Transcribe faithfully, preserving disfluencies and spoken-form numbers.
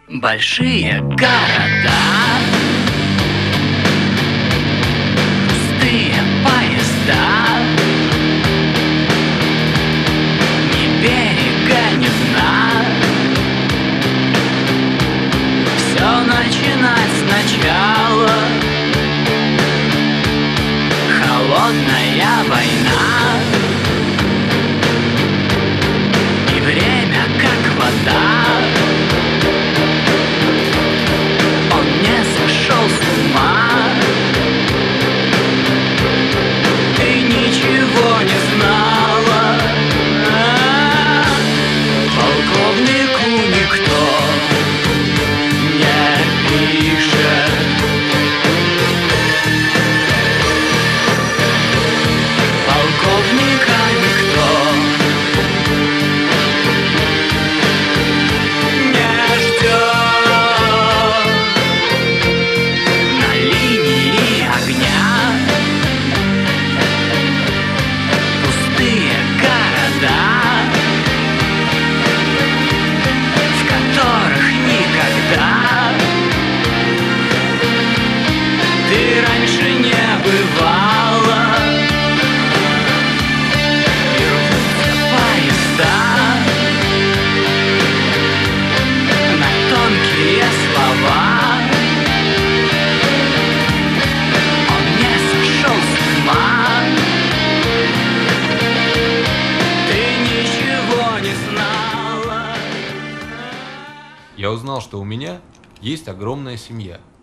Большие города, пустые поезда, ни берега, ни дна. Все начинать сначала. Холодная война, и время как вода. Я узнал, что у меня есть огромная семья.